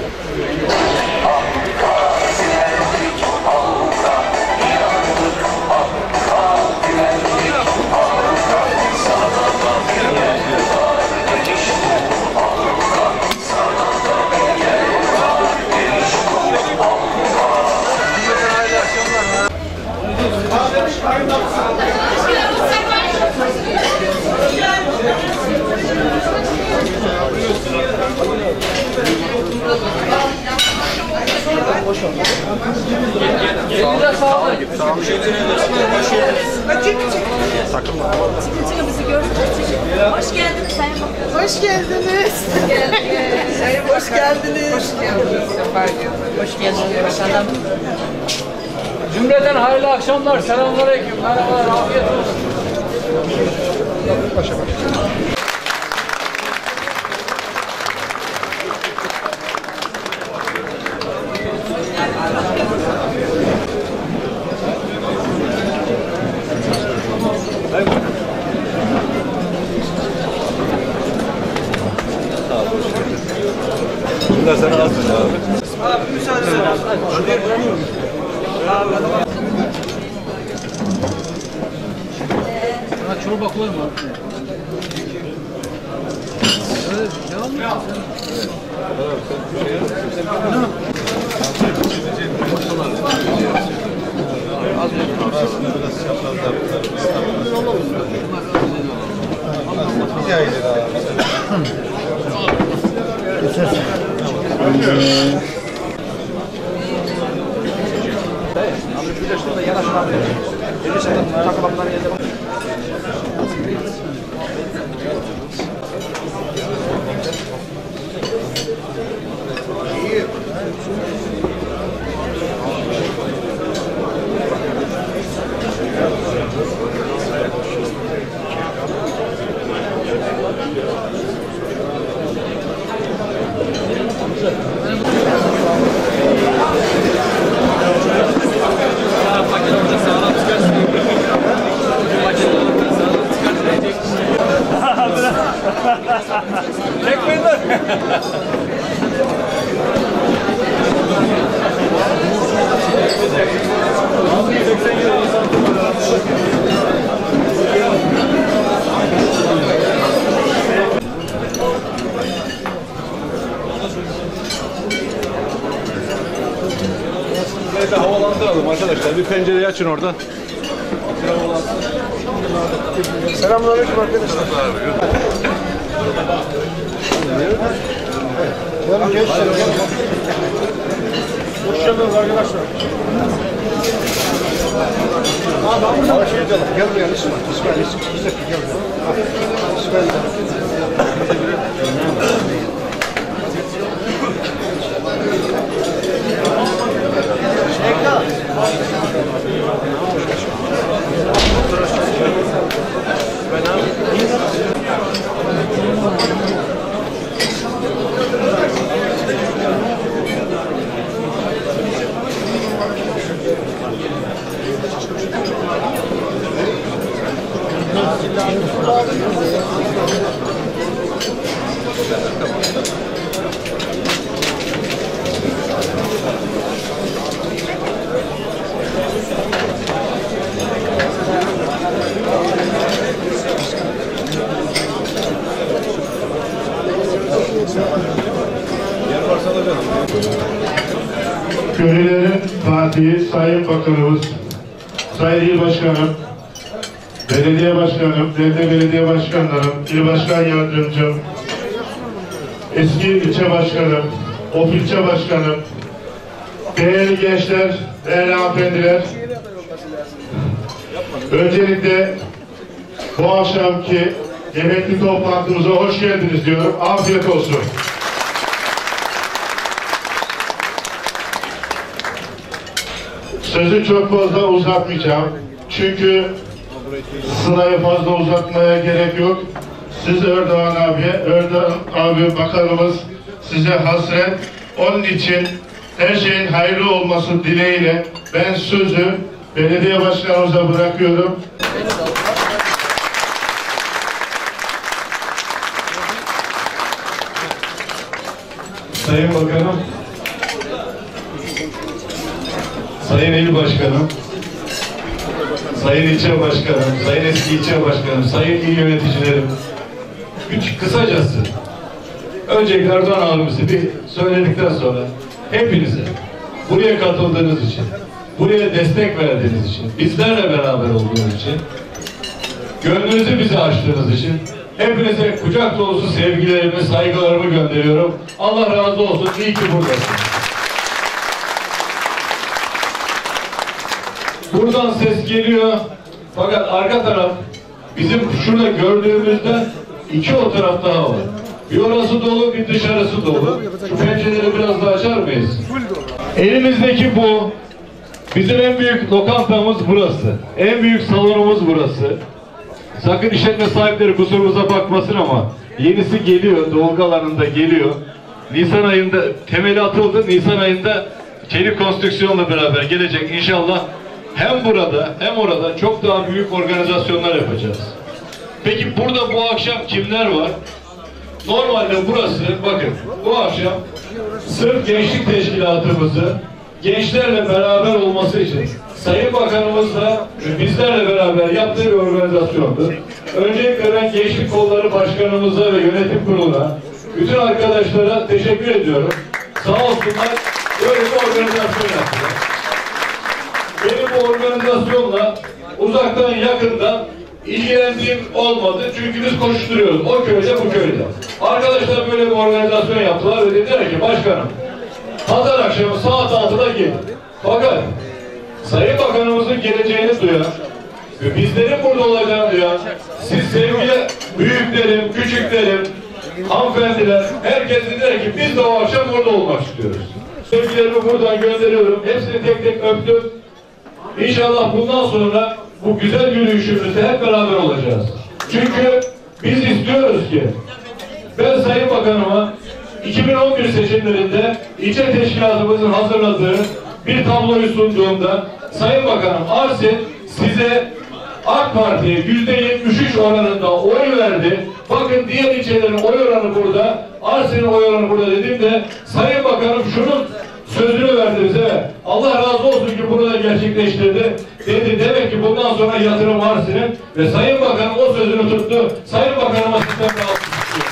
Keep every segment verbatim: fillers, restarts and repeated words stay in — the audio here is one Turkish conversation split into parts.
Elinize sağlık. Sağ olun. Takılma. Çıkın çıkın bizi gördünüz. Hoş geldiniz Sayın Bakanım. Hoş geldiniz. Hoş geldiniz. Hoş geldiniz. Hoş geldiniz. Hoş geldiniz başkanım. Cümleten hayırlı akşamlar. Selamünaleyküm. Merhabalar. Afiyet olsun. Başa başa. Bunlar sana az mı abi? Abi müsaade edin. Sana çorba koyma. Evet, devam mı? Çekmeyin lan. Böyle havalandıralım arkadaşlar. Bir pencereyi açın oradan. Selamünaleyküm arkadaşlar. Yarın gençler. Hoş geldiniz arkadaşlar. Abi şey diyorlar. Gel buraya İsmail. İsmail. İsmail. Gel buraya. İsmail. Şeka. Köylülerin Fatihi, Sayın Bakanımız, Sayın İl Başkanım, Belediye Başkanım, Belde Belediye Başkanlarım, İl Başkan Yardımcım, eski ilçe başkanım, of ilçe başkanım, değerli gençler, değerli hanımefendiler, öncelikle bu akşamki yemekli toplantımıza hoş geldiniz diyorum. Afiyet olsun. Sözü çok fazla uzatmayacağım. Çünkü sırayı fazla uzatmaya gerek yok. Siz Erdoğan abi, Erdoğan abi bakanımız size hasret. Onun için her şeyin hayırlı olması dileğiyle ben sözü belediye başkanımıza bırakıyorum. Sayın Bakanım, Sayın İl Başkanım, Sayın İlçe Başkanım, Sayın Eski İlçe Başkanım, Sayın İl Yöneticilerim, üç kısacası öncelikle Erdoğan abimizi bir söyledikten sonra hepinize buraya katıldığınız için, buraya destek verdiğiniz için, bizlerle beraber olduğunuz için, gönlünüzü bize açtığınız için hepinize kucak dolusu sevgilerimi, saygılarımı gönderiyorum. Allah razı olsun. İyi ki buradasınız. Buradan ses geliyor. Fakat arka taraf bizim şurada gördüğümüzde iki o taraf daha var. Bir orası dolu, bir dışarısı dolu. Şu pencereleri biraz daha açar mıyız? Elimizdeki bu. Bizim en büyük lokantamız burası. En büyük salonumuz burası. Sakın işletme sahipleri kusurumuza bakmasın ama yenisi geliyor, dolgu alanında geliyor. Nisan ayında temeli atıldı. Nisan ayında çelik konstrüksiyonla beraber gelecek inşallah. Hem burada hem orada çok daha büyük organizasyonlar yapacağız. Peki burada bu akşam kimler var? Normalde burası, bakın bu akşam sırf gençlik teşkilatımızı gençlerle beraber olması için Sayın Bakanımızla bizlerle beraber yaptığı bir organizasyondu. Öncelikle ben Gençlik Kolları Başkanımıza ve Yönetim Kurulu'na, bütün arkadaşlara teşekkür ediyorum. Sağ olsunlar, böyle bir organizasyon yaptılar. Benim bu organizasyonla uzaktan yakından ilgilendiğim olmadı. Çünkü biz koşturuyoruz. O köyde bu köyde. Arkadaşlar böyle bir organizasyon yaptılar ve dediler ki başkanım pazar akşamı saat altıda gel. Fakat Sayın Bakanımızın geleceğini duyan ve bizlerin burada olacağını duyan siz sevgili büyüklerim, küçüklerim, hanımefendiler, herkes dediler ki biz de o akşam burada olmak istiyoruz. Sevgilerimi buradan gönderiyorum. Hepsini tek tek öptüm. İnşallah bundan sonra bu güzel yürüyüşümüzde hep beraber olacağız. Çünkü biz istiyoruz ki ben Sayın Bakanıma iki bin on bir seçimlerinde ilçe teşkilatımızın hazırladığı bir tabloyu sunduğumda Sayın Bakanım Arsin size AK Parti'ye yüzde yetmiş üç oranında oy verdi. Bakın diğer ilçelerin oy oranı burada, Arsin'in oy oranı burada dediğimde Sayın Bakanım şunun sözünü verdi bize. Allah razı olsun ki bunu da gerçekleştirdi. Dedi demek ki bundan sonra yatırım Arsin'in ve Sayın Bakanım o sözünü tuttu. Sayın Bakanıma sizden de alkış istiyorum.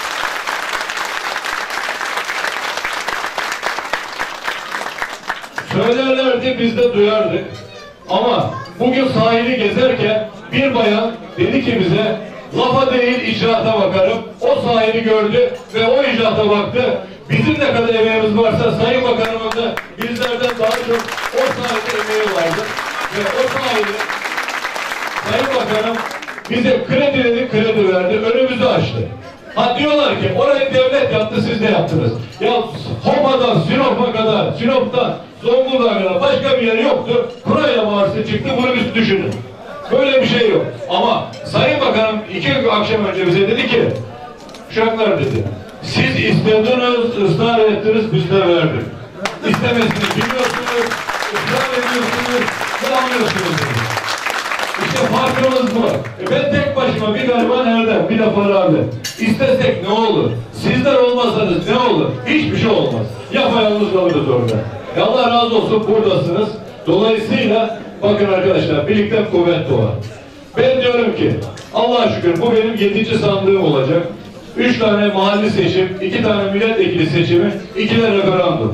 Söylerlerdi biz de duyardık. Ama bugün sahili gezerken bir bayan dedi ki bize lafa değil icraata bakarım. O sahili gördü ve o icraata baktı. Bizim ne kadar emeğimiz varsa Sayın Bakanımız da bizlerden daha çok o sahilde emeği vardı. Ve o sahili Sayın Bakanım bize kredi dedi, kredi verdi, önümüzü açtı. Ha diyorlar ki orayı devlet yaptı, siz ne yaptınız? Ya Homa'dan Sinop'a kadar, Sinop'tan Zonguldak'a kadar başka bir yer yoktu. Buraya varsa çıktı, bunu biz düşünün. Böyle bir şey yok. Ama Sayın Bakanım iki akşam önce bize dedi ki, uşaklar dedi, siz istediniz, ısrar ettiniz, biz de verdik. İstemesini biliyorsunuz, ısrar ediyorsunuz, ne anlıyorsunuz dedi. İşte farkımız bu. E ben tek başıma bir gariban Erdem, bir de Farabi. İstesek ne olur? Sizler olmasanız ne olur? Hiçbir şey olmaz. Yapayalnız kalırız orada. E Allah razı olsun buradasınız. Dolayısıyla bakın arkadaşlar birlikte kuvvet doğar. Ben diyorum ki Allah'a şükür bu benim yedinci sandığım olacak. Üç tane mahalli seçim, iki tane milletvekili seçimi, iki de referandum.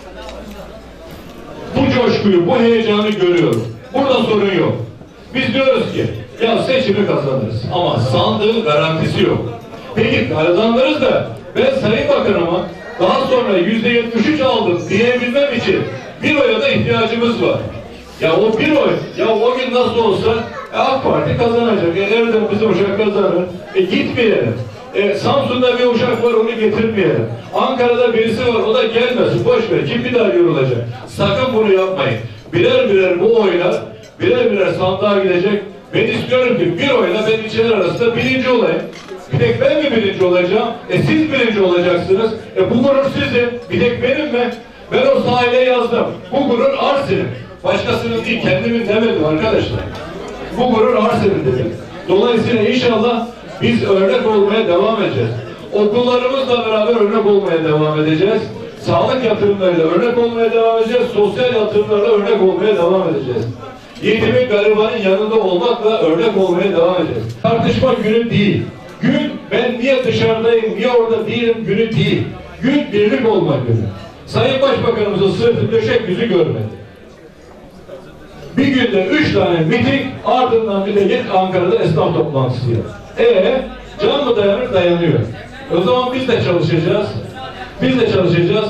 Bu coşkuyu, bu heyecanı görüyorum. Burada sorun yok. Biz diyoruz ki ya seçimi kazanırız ama sandığın garantisi yok. Peki kazanırız da ben Sayın Bakanıma daha sonra yüzde yetmiş üç aldım diyebilmem için bir oya da ihtiyacımız var. Ya o bir oy, ya o gün nasıl olsa e, AK Parti kazanacak. E, Erdem bizim uşak kazanır. E gitmeyelim. E, Samsun'da bir uşak var, onu getirmeyelim. Ankara'da birisi var, o da gelmesin. Boş ver, kim bir daha yorulacak? Sakın bunu yapmayın. Birer birer bu oylar birer birer sandığa gidecek. Ben istiyorum ki bir oyla ben ilçeler arasında birinci olayım. Bir tek ben mi birinci olacağım? E siz birinci olacaksınız. E bu gurur sizin. Bir tek benim mi? Ben o sahile yazdım. Bu gurur Arsin'in. Başkasının değil, kendimin demedim arkadaşlar. Bu gurur Arsin'in dedim. Dolayısıyla inşallah biz örnek olmaya devam edeceğiz. Okullarımızla beraber örnek olmaya devam edeceğiz. Sağlık yatırımlarıyla örnek olmaya devam edeceğiz. Sosyal yatırımlarla örnek olmaya devam edeceğiz. Yetimin, garibanın yanında olmakla örnek olmaya devam edeceğiz. Tartışma günü değil. Gün ben niye dışarıdayım, niye orada değilim günü değil. Gün birlik olmak günü. Sayın Başbakanımızın sırtı döşek yüzü görmedi. Bir günde üç tane miting, ardından bir de git Ankara'da esnaf toplantısı yap. Eee can mı dayanır? Dayanıyor. O zaman biz de çalışacağız. Biz de çalışacağız.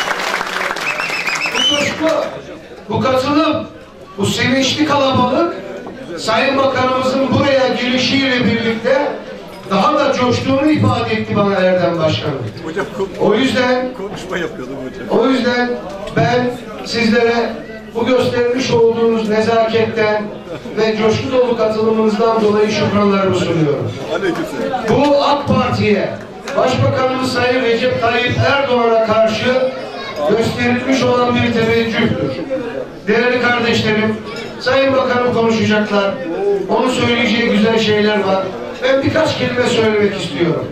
Bu coşku, bu katılım, bu sevinçli kalabalık Sayın Bakanımızın buraya girişiyle birlikte daha da coştuğunu ifade etti bana Erdem Başkanım. O yüzden Konuşma yapıyordum hocam. o yüzden ben sizlere bu göstermiş olduğunuz nezaketten ve coşku dolu katılımınızdan dolayı şükranlarımı sunuyorum. Bu AK Parti'ye, Başbakanımız Sayın Recep Tayyip Erdoğan'a karşı gösterilmiş olan bir teveccühtür. Değerli kardeşlerim, Sayın Bakanım konuşacaklar. Onun söyleyeceği güzel şeyler var. Ben birkaç kelime söylemek istiyorum.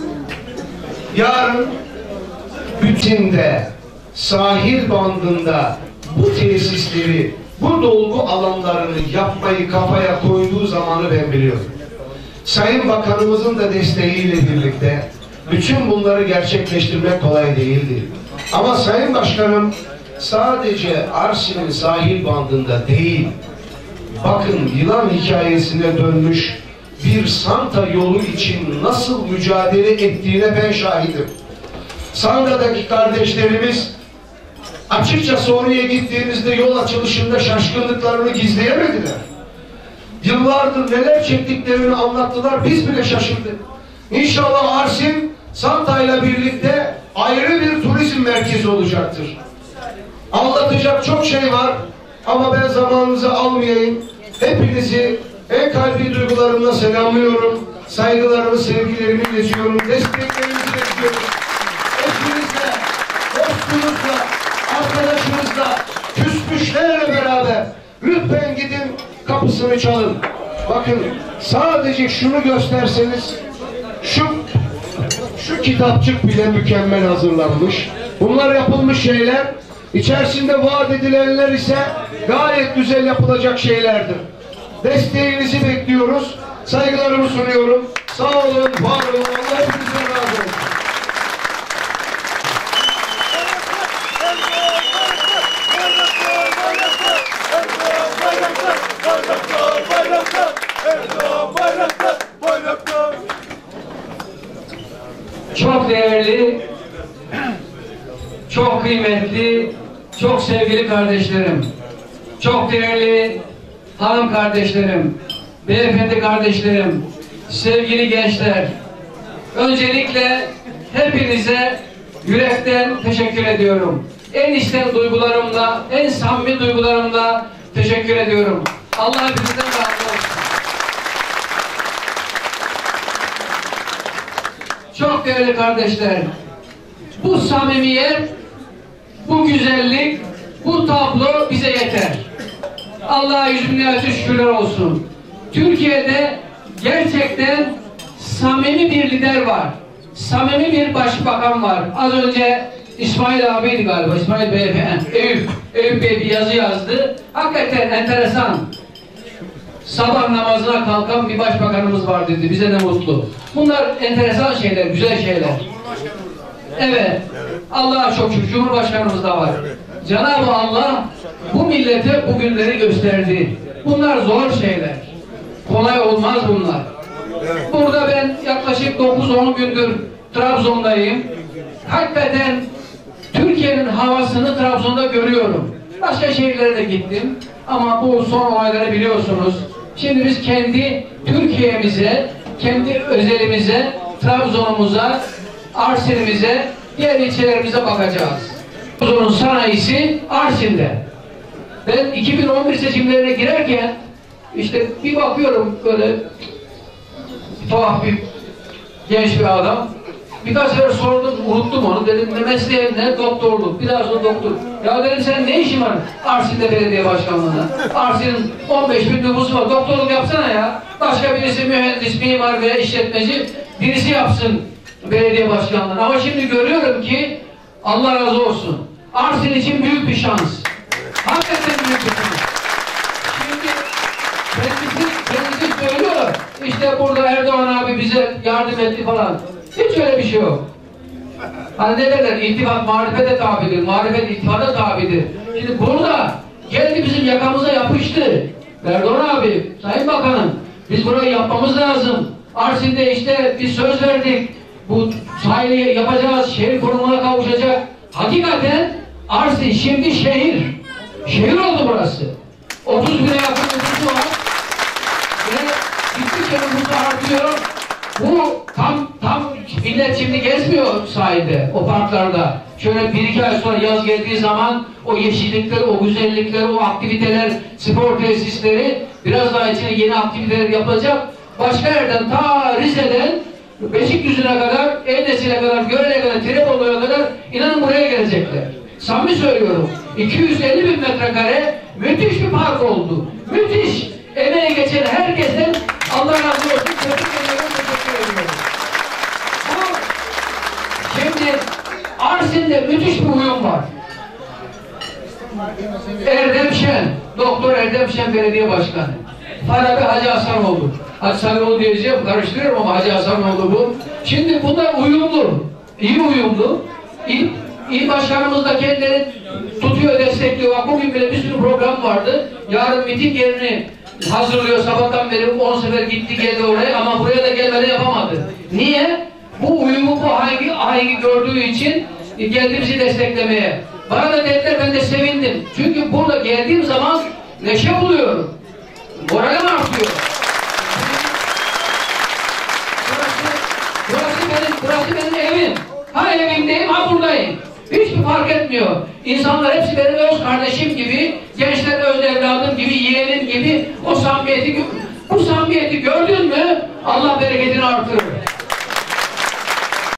Yarın bütünde sahil bandında bu tesisleri, bu dolgu alanlarını yapmayı kafaya koyduğu zamanı ben biliyorum. Sayın Bakanımızın da desteğiyle birlikte bütün bunları gerçekleştirmek kolay değildi. Ama Sayın Başkanım sadece Arsin'in sahil bandında değil, bakın yılan hikayesine dönmüş bir Santa yolu için nasıl mücadele ettiğine ben şahidim. Santa'daki kardeşlerimiz açıkçası oraya gittiğimizde yol açılışında şaşkınlıklarını gizleyemediler. Yıllardır neler çektiklerini anlattılar, biz bile şaşırdık. İnşallah Arsin, Santa ile birlikte ayrı bir turizm merkezi olacaktır. Anlatacak çok şey var ama ben zamanınızı almayayım. Hepinizi en kalbi duygularımla selamlıyorum. Saygılarımı, sevgilerimi iletiyorum. Desteklerinizi bekliyorum. Eşinizle, dostunuzla, arkadaşınızla, küsmüşlerle beraber lütfen gidin kapısını çalın. Bakın sadece şunu gösterseniz şu şu kitapçık bile mükemmel hazırlanmış. Bunlar yapılmış şeyler. İçerisinde vaat edilenler ise gayet güzel yapılacak şeylerdir. Desteğinizi bekliyoruz. Saygılarımı sunuyorum. Sağ olun, var olun. Allah hepinizden razı olsun. Çok değerli, çok kıymetli, çok sevgili kardeşlerim, çok değerli hanım kardeşlerim, beyefendi kardeşlerim, sevgili gençler, öncelikle hepinize yürekten teşekkür ediyorum. En içten duygularımla, en samimi duygularımla teşekkür ediyorum. Allah hepinizden razı olsun. Çok değerli kardeşler, bu samimiyet, bu güzellik, bu tablo bize yeter. Allah'a yüz binlerce şükürler olsun. Türkiye'de gerçekten samimi bir lider var. Samimi bir başbakan var. Az önce İsmail abiydi galiba, İsmail Beyefendi, Eyüp, Eyüp Bey bir yazı yazdı. Hakikaten enteresan. Sabah namazına kalkan bir başbakanımız var dedi. Bize ne mutlu. Bunlar enteresan şeyler, güzel şeyler. Evet. Allah'a çok şükür Cumhurbaşkanımız da var. Cenab-ı Allah bu millete bu günleri gösterdi. Bunlar zor şeyler. Kolay olmaz bunlar. Burada ben yaklaşık dokuz on gündür Trabzon'dayım. Hakikaten Türkiye'nin havasını Trabzon'da görüyorum. Başka şehirlere de gittim. Ama bu son olayları biliyorsunuz. Şimdi biz kendi Türkiye'mize, kendi özelimize, Trabzon'umuza, Arsin'imize, diğer ilçelerimize bakacağız. Trabzon'un sanayisi Arsin'de. Ben iki bin on bir seçimlerine girerken işte bir bakıyorum böyle tuhaf bir genç bir adam. Birkaç sefer sordum, unuttum onu. Dedim ne mesleğin ne? Doktorluk. Bir daha sonra doktor. Ya dedim sen ne işin var Arsin'de belediye başkanlığında? Arsin'in on beş bin nüfusu var. Doktorluk yapsana ya. Başka birisi mühendis, mimar veya işletmeci birisi yapsın belediye başkanlığını. Ama şimdi görüyorum ki Allah razı olsun. Arsin için büyük bir şans. Hakikaten büyük bir şans. Şimdi kendisi, kendisi söylüyor, işte burada Erdoğan abi bize yardım etti falan. Hiç öyle bir şey yok. Hani ne derler, iltifat marifete tabidir, marifet iltifata tabidir. Şimdi burada geldi bizim yakamıza yapıştı. Erdoğan abi, Sayın Bakanım, biz burayı yapmamız lazım. Arsin'de işte biz söz verdik. Bu sahili yapacağız, şehir konumuna kavuşacak. Hakikaten Arsin şimdi şehir. Şehir oldu burası. otuz bine yakın nüfusu var. Ve gittikçe nüfusu artıyor. Bu tam tam millet şimdi gezmiyor sahilde, o parklarda. Şöyle bir iki ay sonra yaz geldiği zaman o yeşillikler, o güzellikler, o aktiviteler, spor tesisleri, biraz daha içine yeni aktiviteler yapılacak. Başka yerden, ta Rize'den Beşikdüzü'ne kadar, Eldesi'ne kadar, Göre'ne kadar, Tirebolu'ya kadar inanın buraya gelecekler. Samimi söylüyorum. iki yüz elli bin metrekare müthiş bir park oldu. Müthiş. Emeğe geçen herkesten Allah razı olsun. Tebrik ediyorum, teşekkür ediyorum. Bu, şimdi Arsin'de müthiş bir uyum var. Erdem Şen, Doktor Erdem Şen Belediye Başkanı. Farabi Hacı Hasanoğlu. Hacı Hasanoğlu diyeceğim, karıştırıyorum ama Hacı Hasanoğlu bu. Şimdi bunlar uyumlu, iyi uyumlu. İl, il başkanımız da kendileri tutuyor, destekliyor. Bugün bile bir sürü program vardı. Yarın miting yerini hazırlıyor. Sabahtan beri on sefer gitti geldi oraya ama buraya da gelmeden yapamadı. Niye? Bu uyumu, bu ahengi, ahengi gördüğü için geldi bizi desteklemeye. Bana da dediler, ben de sevindim. Çünkü burada geldiğim zaman neşe buluyorum. Moralim artıyor. Burası, burası, benim, burası benim evim. Ha evimdeyim, ha buradayım. Hiçbir fark etmiyor. İnsanlar hepsi benim öz kardeşim gibi, gençler öz evladım gibi, yeğenim gibi o samimiyeti, bu samimiyeti gördün mü Allah bereketini artırır.